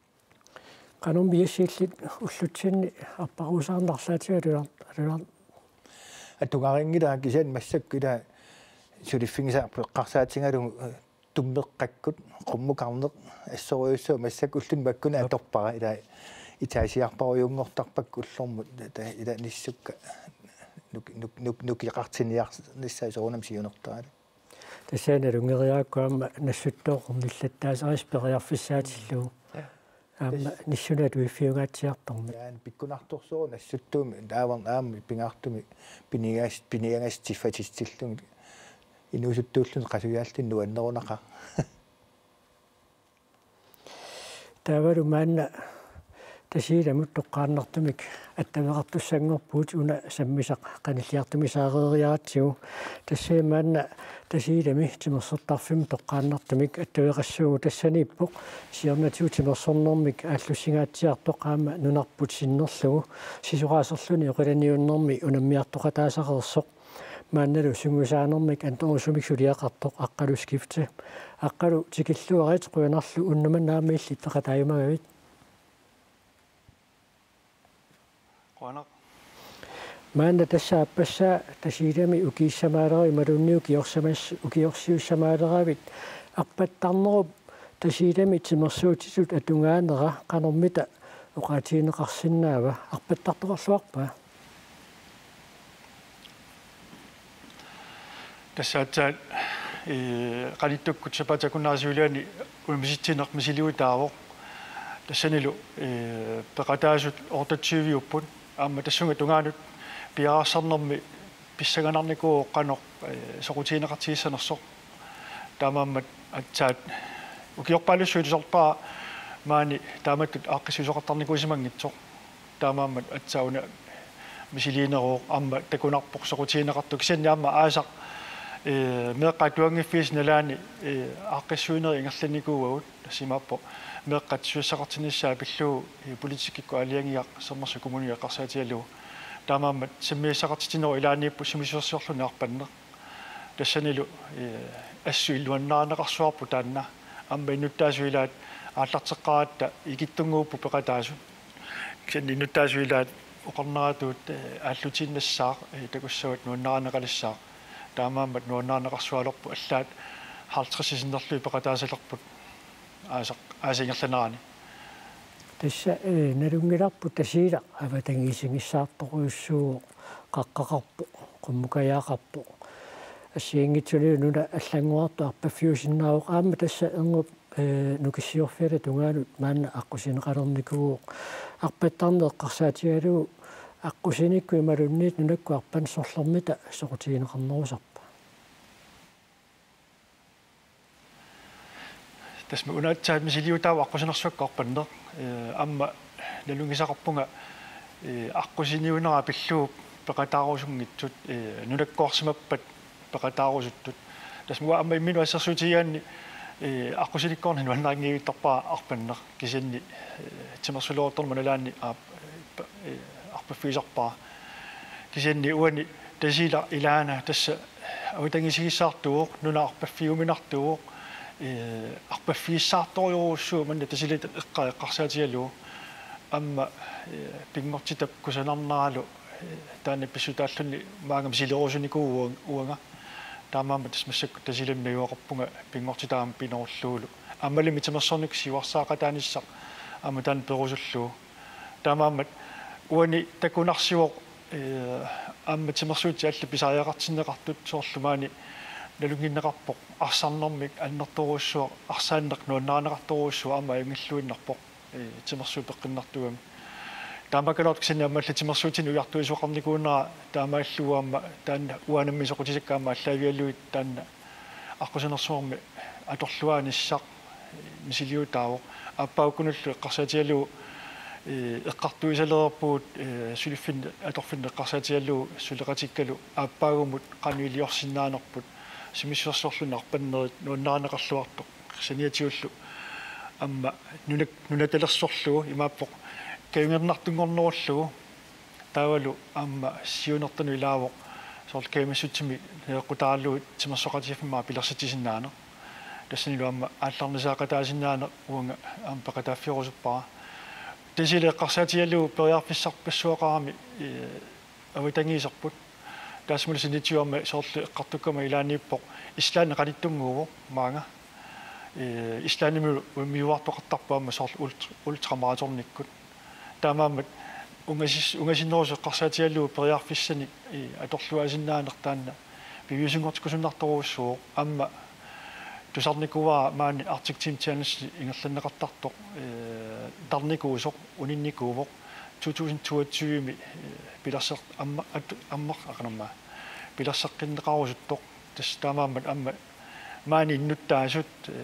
канун биассииллит уллутсинни арпарусаарнарлаатигалуар алуар атугарингила кисиан массаккила сулиффигисаарпу қарсаатингалу туммеққаккут қуммукарнеқ ассориуссуу массак уллун маккуна аторпара ила итаасиарпаруйунгортарпак уллормут та ила ниссукка нук нук нукиқартиниар ниссаа соонам сиунертаала тассаана лунгериааккуама нассуттоорниллаттаасарис периарфиссаатиллуу аама ниссунаат уиффиугаатсиарторми яан пиккунарторсоо нассуттууми таавар аами пингаартуми пинигаас пиниагаас тиффатистиллун инусуттууллун qasuyaallинну аннерунаqa тавару манна тасииламут тоққааннартумик аттамеқартуссангорпуут уна саммисақ қаниллиартуми саарериаатсигу тассаа манна тасиилами тимерсертарфим тоққааннартумик аттавеқассуугу тассанииппоқ сиарнатиу тимерсорнэрмик ааллуссингаатсиартоқ аама нунарпут синнерлугу сисураасерлуни оқиланиуннэрми унаммиартоқатаасақерсоқ маанналу сунгусаанермик анторусумик сулиақартоқ аққалу скифте аққалу тикиллуарит қуянарлу уннаманнаамиилли тақатааймагавит қуана маанна тассаа аппассаа тасиилами укииссамаалери малунниу киорсамас укиорсиуссамаалеравит арпаттарнеруп тасиилами тимерсуутитут атунгаанера қанормита уқаатиинеқарсинаава арпаттартоқарлуарпаа тассаатсаат э қалиттуккут сапатакуннаасуулиани уимиситсинеқ мисилиутааво тассанилу э пеқатаасут ортатсиивиуппут аама тассунга тунгаанут пиараарсарнерми писсаганарникуу оққанеқ соқутиинеқартииссанерсоқ таамааммат атсаат укиорпаалуссуутисорпаа маани тааматтут ааққиссусоқартарникуисимангитсоқ таамааммат атсауна мисилиинероо аама такунарпоқ соқутиинеқартук синнаама аасақ э меққатуангиффис налаани э ааққиссуинери ингерланикууагут тассимааппо меққатсуиссақартиниссаа пиллуу политикикку алиангиақ сермерсу коммуниаққарсаатиаллу таамааммат симмииссақартитинеру илаанииппу симисерсиорлуни арпаннеқ тассанилу э ассуиллуаннаанеқарсуарпу таанна амма инуттаасуилаат ааллартеққаратта игиттунгууппу пеқатаасу кисанни инуттаасуилаат оқарнератуут ааллутиннассаа такуссават нуаннаранеқалиссаа таамааммат нуаннаанеқарсуалерпу аллаат хаалтрисисиннерлуи пеқатаасалерпут аасақ аасингерланерани тасса э налунгиларпу тасиила аватангисингиссаарторуйуссуу қаққақарпу қуммукаяақарпу ассиингитсулиу нуна аллангуарту арпаффиусиннаавоқ аама тасса эрнуп э нукиссиорфиала тунгаанут маанна аққусинеқалерникуу арпаттарнеэққарсаатигалуу аққусиникку ималунниит нунакку арпан сорлэрмита соқутигинеқарнерусарпа тасма унаатсаат мисилиутаава аққусинерсуаккаарпаннер э амма налунгисақарпунга э аққусиниунера пиллуу пеқатаарусунгитсут э нунаккуарсимаппат пеқатаарусуттут тасма амма иммину ассерсуутигаанни э аққусиликкорни нуаннаангиуиттарпаа арпаннер кисианни тимерсулуортор маналаанни аа арпаффиисарпаа кисианни уани тасила илаана тасса авитангисигиссаартуоқ нуна арпаффиуминартуоқ э арпаффииссаарторюруссуу манна тасилит эққаа эққарсаатигалу амма пингортитап кусанарнаалу таана писсутааллунни маангам силерусуникуу уанга таамаама тасмассакку тасиланнаюоқарпунга пингортитаам пиноорлуулу аммалими тамерсорник сиварсаақатааниссақ амма таан перусуллуу таамаамат уани такунарсиоқ э амма тамерсуути алли писааяқартиннеқартут соорлумаани налунгиннеқарпоқ арсарнэрмик аннерторуссуа арсааннеқ нуаннаанеқарторуссуа амма ангиллуиннарпоқ э тамерсуу пеққиннартугами таамакалоот кисинни аммалли тимерсуутин уяртуисуақарникуунера таамааллуаама таанна уанамми соқутисаккаама аллаавиаллуит таанна аққусанерсуарми аторлуааниссақ мисилиутаавоқ аппауккунуллу эққарсаатигалу э эққартуисалерпуут э сулиффин аторфин эққарсаатигалу сулеқатиккалу аппаагумут қануилиорсиннаанерпут симиссуарсорлуна арпаннерит нуаннаанеқарлуартоқ саниатиуллу амма нунак нунаталерсорлугу имааппоқ каюнгернартунгорнеруллугу таавалу амма сиунертану илаавоқ сорл каймассутсими неэққутаарлугут тимерсоқатиаффимаа пилерсатисиннаана тассанилу амма аалларнисаақатаасиннаана уанга ам пақатааффиорусуппара тасиле эққарсаатигалугу периарфиссарпассуақарами авитангиисарпут таасмулсинитиуарма соорлу эққартуккама илаанииппоқ ислаани қалиттунгууво маага э ислааними миуартоқартарпаама сорл ультрамараторниккут таамаамат унгасис унгасиннерус эққарсаатигалугу периарфиссани аторлуасиннаанертаанна пивисунгортикусуннарторуссуу амма тусарникуа маани Arctic Team Challenge ингерланнеқартартоқ э тарникуусоқ унинникуувоқ two thousand twenty-two ми пилассер амма аммар ақанамма пилассаққиннеқарусуттоқ тас таамаамат амма маани иннуттаасут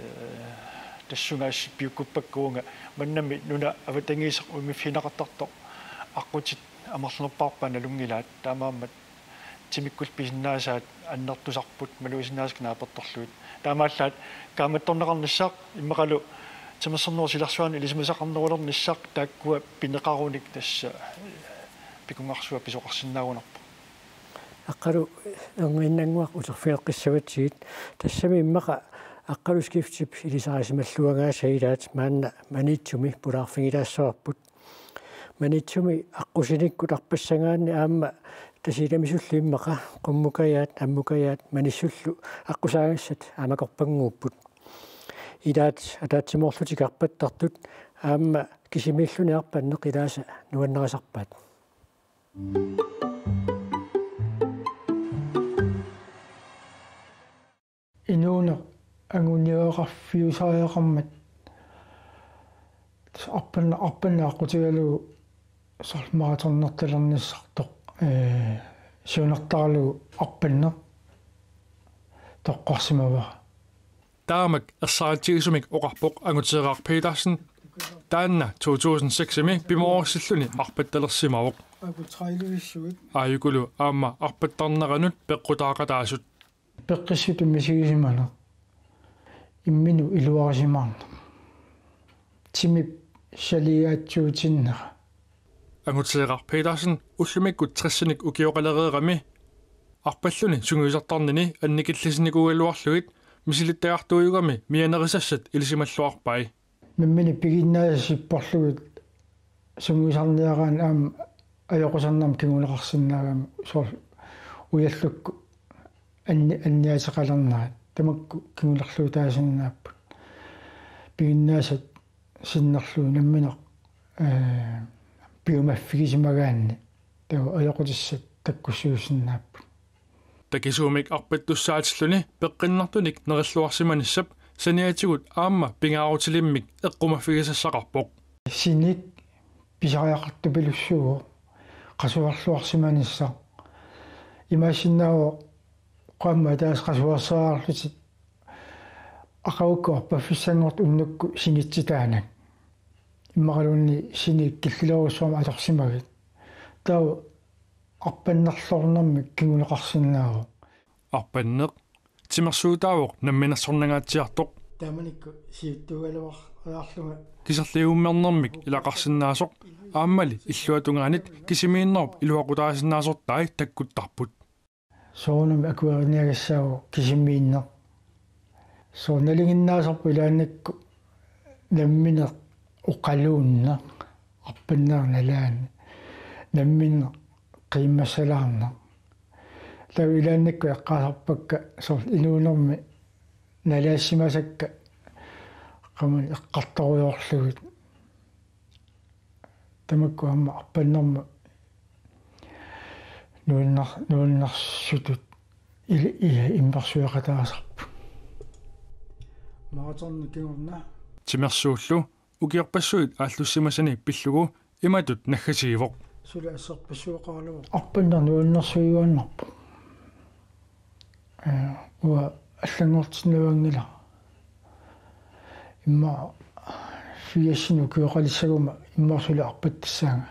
тассунгаас пиуккуппаккуунга маннами нуна аватангиисақ умиффинақартартоқ аққутит амерлерпарпаа налунгилаат таамаамат тимиккул писиннаасаат аннертусарпут малуисиннааск нааперторлуит таамааллаат кааматторнеқарниссаақ иммақалу тамассернер силарсуани илисмасақарнерулерниссаақ тааккуа пинеқаруник тасса пикунгарсуа писоқарсиннаагунарпа аққалу ангиннангуақ утерфиэққиссаватсигит тассами иммақа аққалу скифтип илисаарисималлуагаасаилаат маанна манитсуми пулаарфигилаассаварпут манитсуми аққусиниккут арпассагаанни аама тасиламисуллу иммақа қуммукаяат аммукаяат маниссуллу аққусаагассат аамакорпангууппут илаат атаатсимоорлутикарпаттартут аама кисимиллуни арпаннеқ илааса нуаннерасарпаат инууна ангуниоқарфиусариақармат арпанна арпанна аққутигалу сормааторнерталерниссартоқ э сиунертаралу арпанне тоққарсимава таамак ерсаратигисумик оқарпоқ ангутеэраақ Петерсен таанна two thousand six ми пимоорсиллуни арпатталерсимавоқ агутраилуиссуит ааюкулу аама арпаттарнеранут пеққутаақатаасут пеққиссуту мисигисимана иммину илуарисимаарна тими шалиаатсуутиннера ангутеэраақ Петерсен уллумиккут триссаник укиоқалереерами арпаллуни сунгуисартарнини анникиллисникугалуарлугит мисилиттагартуйугами мианерисассат илисималлуарпай миммини пигиннаасиппорлугит сунгуисарниараан аам аёқусарнам кигунеқарсиннаагам соор уяллукку анни анниатеқалернаа тамакку кигулерлуутаасиннааппут пигиннаасат синнерлуу намминеқ э пиумаффигисимагаанни таа аёқутиссат таккуссуусиннааппут такисуумик арпаттуссаатиллуни пеққиннартуник нериллуарсиманиссап саниатигут аама пингаарутилиммик эққумаффигисассақарпоқ синик писариақарту пилуссуо қасуарлуарсиманисса имасиннао қамма таас қасуарсаарлутит ақаукко паффиссангорт уннукку синитситаанак иммақалуунни синик киллилеруссуама аторсимагит таа арпаннерлорнэрмик кигунеқарсиннааву арпаннеқ тимерсуутаавоқ намминерсорнагаатсиартоқ тааманикку сиуттугалуар аарлунга кисерлиуммернэрмик илақарсинаасоқ ааммали иллуатунгаанит кисимииннерп илуақутаасинаасортай таккуттарпут соонами акуариниагассаагу кисимииннер соонналигиннаасарпу илааннакку намминеқ уқалуунна арпаннаарналаан намминеқ қиммассалаарна тав илааннакку эққаасарпакка сор инуунерми налаассимасакка qamani eqqartaruyorlugit tamakku amma arpannerma nuunnar nuunnarsutut ili ia immersuaqataasarpu maatorni kingorna тимерсууллу укиарпассуит ааллуссимасани пиллугу иматут наггасигивоқ сула ассерпассуақарлуа арпаннер нууннэрсуйуаннарпу э уа аллангортинавангила имма фиасину куоқалиссагума иммарсула арпаттассаага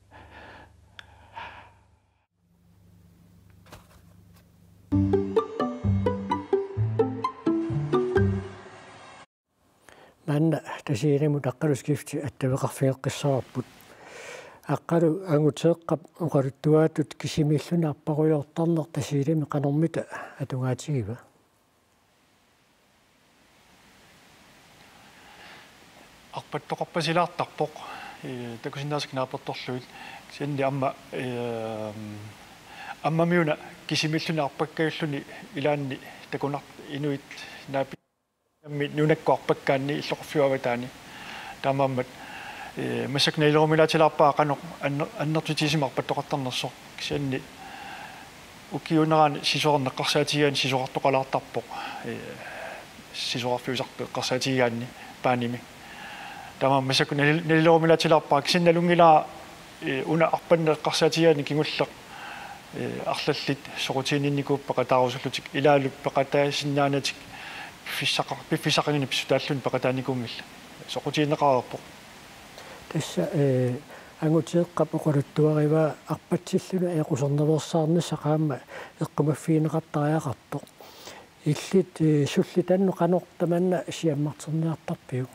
манна тасиириму таққалускифти аттавеқарфигеққиссараппут аққалу ангутеэққап оқалуттуаатут кисимиллуна арпаруйортарнер тасиилими қанормита атунгаатигива арпаттоқарпасилаартарпоқ э такусиннаасак нааперторлуит сианни амма э аммамиуна кисимиллуна арпаккаюллуни илаанни такунар инуит наапи амми нунаккоарпаккаанни иллоқорфиуаватаани таамааммат э масакнеилерумилаатилаарпаа қано аннертутисимар паттоқартарнерсоқ сианни укиунераани сисуарнеққарсаатигаани сисуартоқалаартарпоқ э сисуарфиусарпе эққарсаатигаани пааними тама масаку нелилерумилаатилаарпаа кисинналунгилаа уна арпаннеққарсаатигаани кигуллеқ э арлаллит сорутиининникууппақа таарусуллутик илаалуп пеқатаасиннаанатик фиссақар пиффисақангини писсутааллун пеқатааникунгилла сорутииннеқарерпоқ тасса э ангутеэққап оқалуттуарива арпатсиллуна эқусерневерсаарнисса qaamma эққумаффиинеқартариақарпоқ иллит суллитанну қанортаманна сиаммартерниартарпиу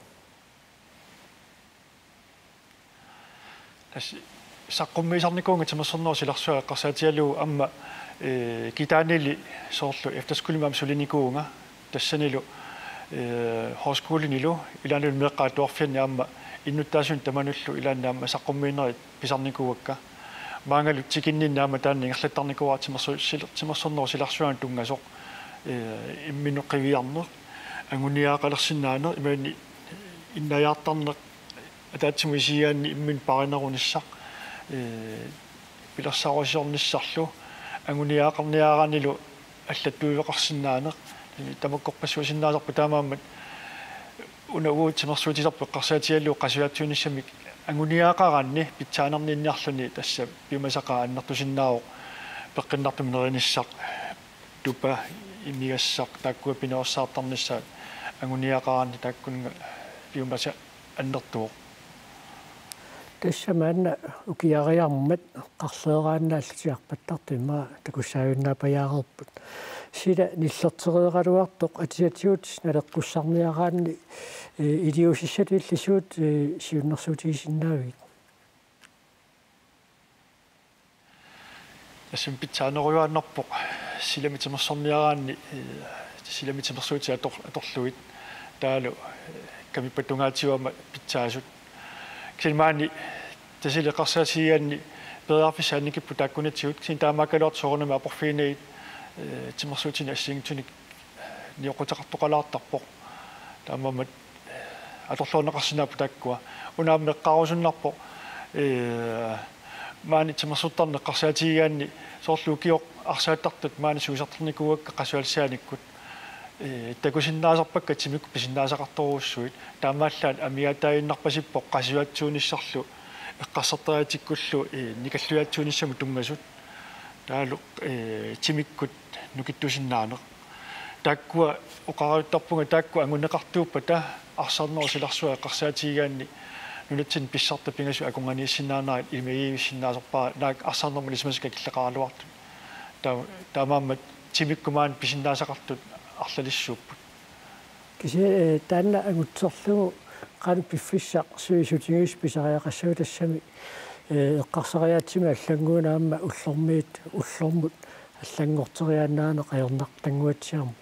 тас саққуммисарникуунга тамассерноо силарсуа эққарсаатиалу амма э китаанили соорлу эфтерскулимам сулиникуунга тассанилу э хоскуулинилу илаанул меққаатуарфианни амма иннуттаасун тамануллу илааннаамма саққуммииннери писарникууакка маангалу тикинниннаама таанни ингерлаттарникуа тимерсу тимерсерноо силарсуаан тунгасоқ э имминуққивиарнер ангуниаақалерсинаанер имаани иннаяартарнеқ атаатсимуисиаанни иммин паринерунissaq э пилерсаарусиорниссарлу ангуниаақарниааранилу аллаттуивеқарсинаанеқ тамаккорпассуусиннаасарпу таамааммат унагуу тимерсуутисарпу эққарсаатиаллу қасуаатсуниссамик ангуниаақаранни питсаанерниинниарлуни тасса пимасақаа аннартусиннаавоқ пеққиннартум неринissaq тупа имигассақ тааккуа пинерсаартарниссаат ангуниаақаранни тааккунга пиумаса аннертуоқ тассамаанна укиариармат қарлеерааннааллутиарпаттартимма такуссаавиннаапаяарерпут сила ниллертереералуартоқ атиатиут налеққуссарниараанни илиусиссатиллисуут сиуннэрсуутигисиннаавит тассам питсаанеруааннарпоқ силамитимерсорниараанни силамитимерсуути атор аторлуит таалу камиппатунгаатиуама питсаасут килмаани тасилеқарсаатигаанни периарфисааникиппу тааккунатсиут син таамаакалуарт соорнама апорфиинеит э тимерсуутини ассингитуник ниоқутеқартоқалаартарпоқ таамамат аторлуунеқарсинаапу тааккуа унааммеққарусуннарпоқ э маани тимерсуттарнеққарсаатигаанни соорлу киоқ арсааттартут маани суусартарникууакка қасуалсааниккут э такусиннаасарпакка тимикку писиннаасақарторуussуит таамааллаат амиатаиннарпасиппоқ қасуатсууниссарлу эққарсартаатиккуллу э никаллуатсууниссаму тунгасут таалу э тимиккут нукиттусиннаанеқ тааккуа оқаруттарпунга таакку ангунеқартууппата арсарнеру силарсуа эққарсаатигаанни нунатсин писсарта пингасу акунганииссиннаанаа имаиивиссиннаасарпаа наак арсарнерму лисмасика киллеқаралуарту таа таамааммат тимиккумаан писиннаасақартут арлалиссууппут kisi tanna angutsorlugu qanu piffissaq suisutigus pisariaqassuu tassami eqqarsariaatsimi аллангуунаама уллормиит уллормут аллангортерианнаана qayornaq tanguatsiarmu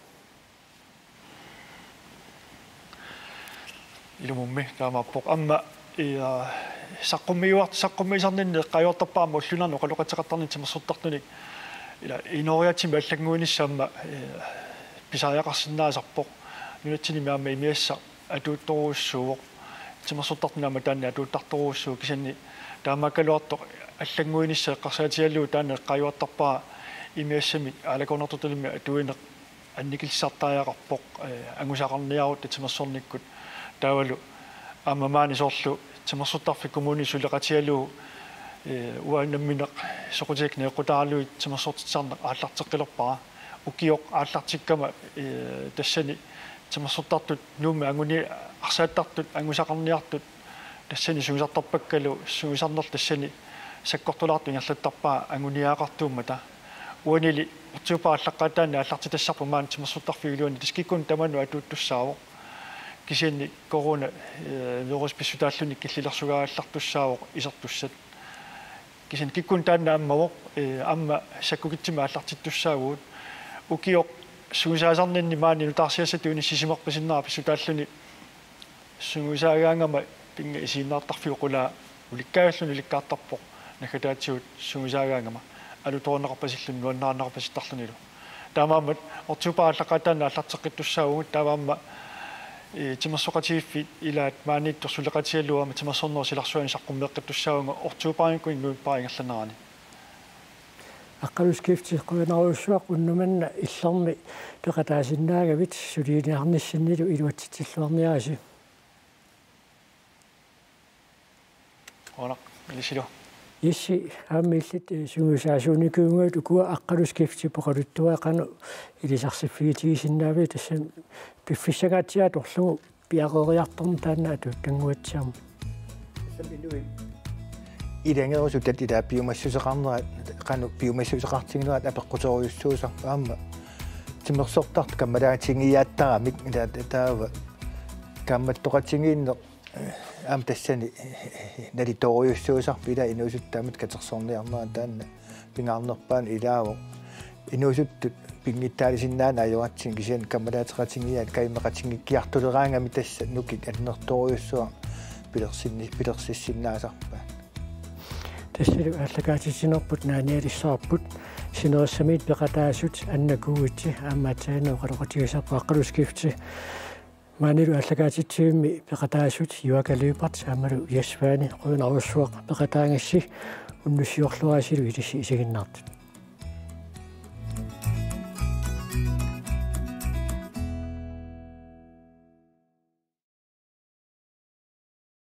ilumummi taamappoq amma ia saqqummiuart saqqummiisarninne qayortarpaama ullunarnu qaluqateqartarnitsimmersortartunik ila inoriatsimi allanguunissaamma pisariaqarsinnaasarpoq nunatsini miaama imiassa atuuttoruussuuq timmersortartunaama taanni atuuttartoruussuu kisanni taamakaluartoq аллангуинissa eqqarsaatialluu taanne qajuartarpaa imiassami alakornertutalimi atuineq annikilsartaajaqarpoq angusaqarniarut timmersornikkut taavalu ammamaani soorlu timmersortarfi kommuni suleqatialluu uannammineq soqutiikne equtaarluit timmersortitsarneq aallarteqqilerpara ukioq aallartikkama tassani timmersortartut nuummi anguni arsaattartut angusaqarniartut тассани суусартарпаккалу суусарнер тассани саккортулаарту ингерлаттарпаа ангуниаақартууммата уанили ортиупаа аллаққатаани аллартитассарпу маан тимерсуттарфигилуани тискиккун таману атууттуссаавоқ кисианни корона вирусписсутааллуни киллилерсугааллартуссаавоқ исертуссат кисиан киккун таанна аммавоқ амма саккукитсима аллартиттуссаагуут укиоқ суусаасарнинни маани нутаарсиассатууни сисимерписиннаа писсутааллуни суусаагаангама пинга исииннаартарфиуқула уликкааллуни уликкаартарпоқ нахатаатсиут суусаагаангама алуторнеқарпасиллун нуаннаарнеқарпаситтарлунилу таамаамат ортиупааллақатаана аллартеққиттуссаагугут таамаама э тимерсоқатииффи илаат маанитто сулеқатиаллуама тимерсорнер силарсуани саққуммеққиттуссаагунга ортиупааниккуин нуиппаингерланаани аққалускифтиққуинаруссуақ уннуманна иллерми пеқатаасиннаагавит сулииниарниссиннилу илуатситсиллуарниааси Ona, milisiro. Исси ааммиллит сугусаасууникуунгуут укуа аққалускифти поқалуттуа қану илисарсиффигитигисиннаави тассам пиффиссагаатсиа торлугу пиақориарторн таанаа туттангуатсиарма илангерусут ила биомассусеқарнера қану биомассусеқартигнуат апеққуториуссуусар аама тимерсортарт каммалаатингиааттарамик ила таава камматтоқатингиинне ам тассани налиториуссуусарпила инуусуттаамат катерсорниарнаа таанна пингаарнерпаан илааво инуусуттут пингиттаалисиннаана аюатсин кисиан каммалаатеқатингиаат каймеқатингиккиартулераангами тасса нукик аннерториуссуа пилерсинни пилерсиссиннаасарпаа тассалу аллагаатисинерпут нааниалиссаарпут синериссамиит пеқатаасут аннакууитси аамаатсаанаа қалоқатигисарпаа аққалускифти маанилу аллагаатитсиимми пеқатаасут юакалиупарт аамалу ясваани қуинаруссуақ пеқатаангасси уннуссиорлуаасилу илисси исигиннаартут